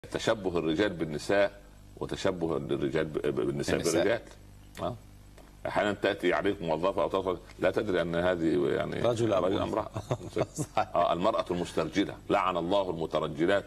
تشبه الرجال بالنساء وتشبه الرجال بالنساء بالرجال. احيانا تاتي عليك موظفه او تصل لا تدري ان هذه يعني رجل امراه. المراه المسترجله، لعن الله المترجلات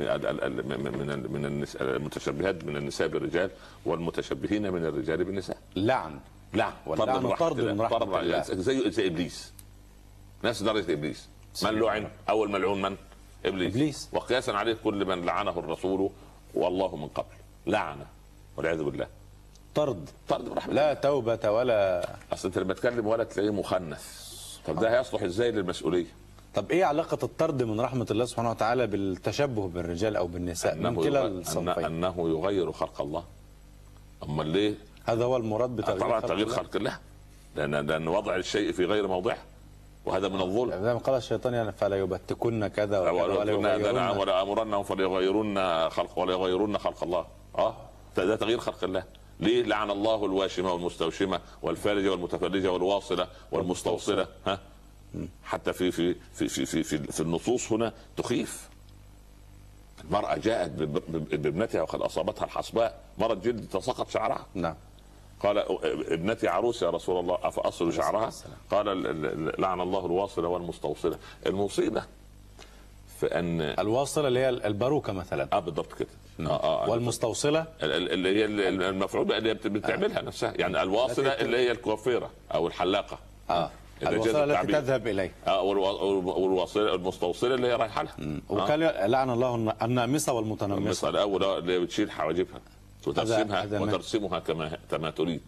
من النساء، المتشبهات من النساء بالرجال والمتشبهين من الرجال بالنساء. لعن طرد من رحمة الله، زي ابليس، نفس درجه ابليس. من لعن اول ملعون؟ من؟ ابليس. وقياسا عليه كل من لعنه الرسول والله من قبل، لعنه والعياذ بالله. طرد برحمة لا توبة ولا. اصل انت لما تكلم ولا تلاقيه مخنث، طب ده هيصلح ازاي للمسؤوليه؟ طب ايه علاقة الطرد من رحمة الله سبحانه وتعالى بالتشبه بالرجال او بالنساء من كلا الصنفين؟ انه يغير خلق الله. اما ليه؟ هذا هو المراد بتغيير خلق الله، لان وضع الشيء في غير موضعه، وهذا من الظلم. زي ما قال الشيطان يعني فلا يبتكن كذا ولا امرنهم فليغيرن خلق الله. ده تغيير خلق الله. ليه؟ لعن الله الواشمه والمستوشمه والفارجه والمتفرجه والواصله والمستوصله. حتى في النصوص هنا تخيف. المرأة جاءت بابنتها وقد أصابتها الحصباء، مرض جلد تساقط شعرها. نعم. قال ابنتي عروس يا رسول الله أفأصل شعرها؟ قال لعن الله الواصلة والمستوصلة. المصيبة في أن الواصلة اللي هي الباروكة مثلا. بالضبط كده. والمستوصلة اللي هي المفعول اللي بتعملها نفسها، يعني الواصلة اللي هي الكوافيرة أو الحلاقة. الوصلة التي تذهب إليه. والوصلة المستوصلة اللي هي رايحة لها. وقال لعن الله النامصة والمتنمصة. الأول اللي بتشيل حواجبها وترسمها كما تريد.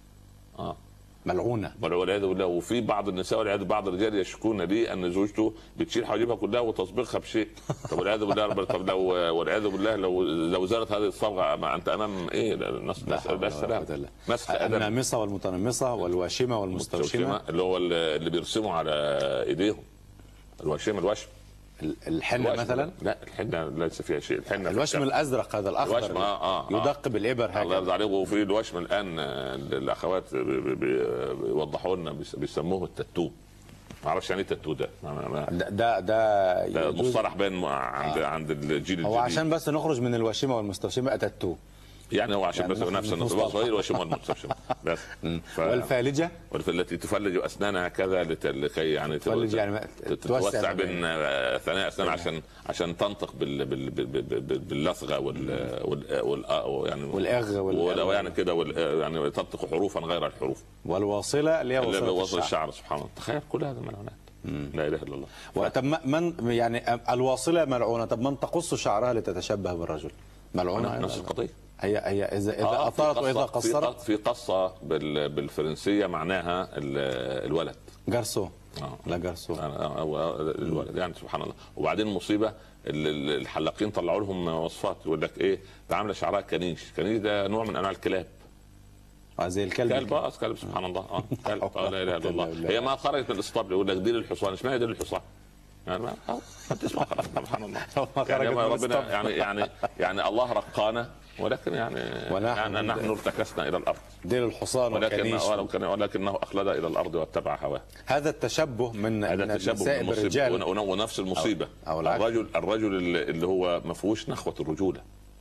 ملعونة والعياذ بالله. وفي بعض النساء بعض الرجال يشكون لي ان زوجته بتشيل حواجبها كلها وتصبغها بشيء. طب والعياذ بالله. طب والعياذ بالله لو زالت هذه الصبغه، ما انت امام ايه؟ نسال السلام. النامصه والمتنمصه والواشمه والمستوشمه اللي هو اللي بيرسموا على ايديهم. الوشم الحنه مثلا. لا الحنه ليس فيها شيء. الحنه الوشم الازرق هذا الاخضر الوشم يدق بالابر هكذا. الله يرضى عليك. وفي الوشم الان الاخوات بيوضحوا لنا بيسموه التاتو. ما اعرفش يعني ايه التاتو ده. ده مصطلح بين عند الجيل الجديد. هو عشان بس نخرج من الوشيمه والمستوشمه التاتو. يعني هو عشان بس نفس النطباق صغير وشم والمستوشمه بس. والفالجه التي تفلج اسنانها كذا لكي يعني توسع بين ثنايا اسنان عشان تنطق باللثغه يعني والاغ يعني كده يعني تنطق حروفا غير الحروف. والواصله اللي هي وصل الشعر. سبحان الله. تخيل كل هذا ملعونات. لا اله الا الله. طب من يعني الواصله ملعونه، طب من تقص شعرها لتتشبه بالرجل ملعونه؟ نفس القضيه. هي اذا اطارت واذا قصرت. في قصه بالفرنسيه معناها الولد جارسو. لا جارسو الولد يعني. سبحان الله. وبعدين مصيبه الحلاقين طلعوا لهم وصفات يقول لك ايه؟ ده عامله شعرها كنيش. كنيش ده نوع من انواع الكلاب. زي الكلب. كلب سبحان الله. كلب. لا اله الا الله. هي ما خرجت من الاسطبل يقول لك ديل الحصان. اسمها ديل الحصان يعني. ما تسمع خلاص. سبحان الله. يعني ربنا يعني الله رقانا، ولكن يعني نحن ارتكسنا الى الارض. ديل الحصان ولكنه اخلد الى الارض واتبع هواه. هذا التشبه من النساء بالرجال. ونفس المصيبه. الرجل اللي هو ما فيهوش نخوه الرجوله.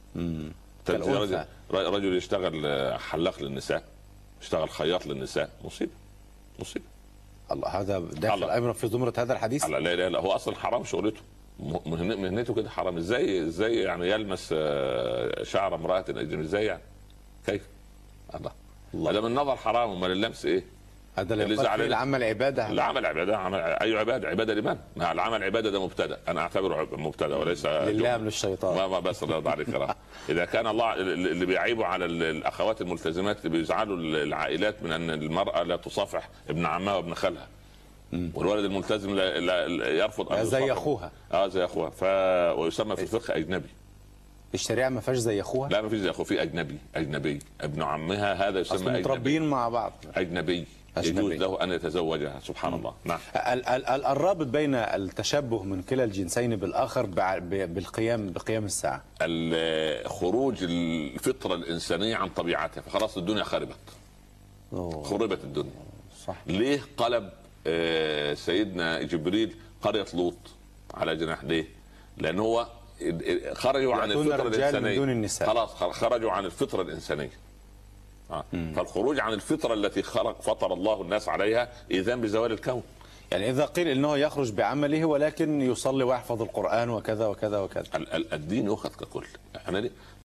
رجل يشتغل حلاق للنساء، يشتغل خياط للنساء. مصيبه. الله. هذا داخل ايضا في زمره هذا الحديث. لا هو اصلا حرام شغلته، مهنته كده حرام. ازاي يعني يلمس شعر امراه اجنبيه؟ ازاي يعني؟ كيف؟ الله. هذا من نظر حرام. امال اللمس ايه؟ هذا اللي يقال فيه العمل عباده. العمل عباده. اي عباده لمن؟ العمل عباده ده مبتدا. انا اعتبره مبتدا وليس لله من الشيطان. ما بس الله عليك اذا كان الله اللي بيعيبوا على الاخوات الملتزمات اللي بيزعلوا العائلات من ان المراه لا تصافح ابن عمها وابن خالها، والولد الملتزم لا يرفض ان زي اخوها. زي اخوها. ويسمى في الفقه اجنبي. الشريعه ما فيهاش زي اخوها. لا ما فيش زي اخوه. في اجنبي ابن عمها، هذا يسمى اجنبي. متربيين مع بعض. اجنبي يجوز له ان يتزوجها. سبحان الله. نعم. الرابط بين التشبه من كلا الجنسين بالاخر بقيام الساعه، خروج الفطره الانسانيه عن طبيعتها. فخلاص الدنيا خربت. خربت الدنيا. صح. ليه قلب سيدنا جبريل قريه لوط على جناح؟ ليه؟ لان هو خرجوا عن الفطره الانسانيه من دون النساء. خلاص خرجوا عن الفطره الانسانيه. فالخروج عن الفطره التي فطر الله الناس عليها اذان بزوال الكون. يعني إذا قيل إنه يخرج بعمله ولكن يصلي ويحفظ القرآن وكذا وكذا وكذا، الدين يؤخذ ككل. احنا